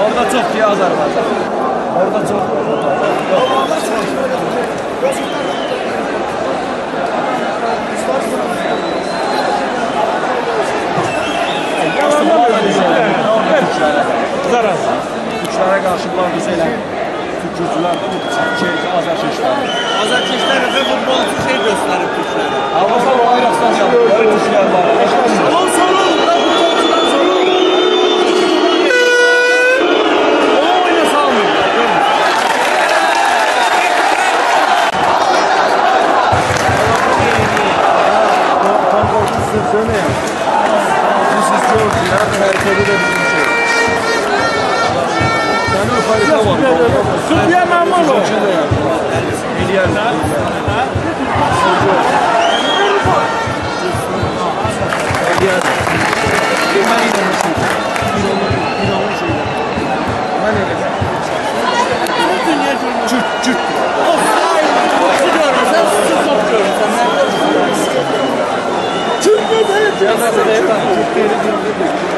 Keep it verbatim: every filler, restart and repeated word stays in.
Orada çok diye Azerbaycan. Orada çok. Zaraz. Türklərə qarşı mübarizə ilə Türkçülər, şey, Azərkeşlər. Azərkeşlər və futbolçu şey göstərib Türklərə. Avropa o ayrıqsan yapıyor. Türklər var. Sol solu, da futbolçular solu. O oyuna salmıyorlar. Tam korkusuz söyleyin. Siz istiyorsunuz ya, herkese de bizim şey. Səni yuxarıda var. Sübya Mamalo. Milyarlar. Cürt cürt. Su görmesen, su top görmesen. Cürt ne? Cürt ne?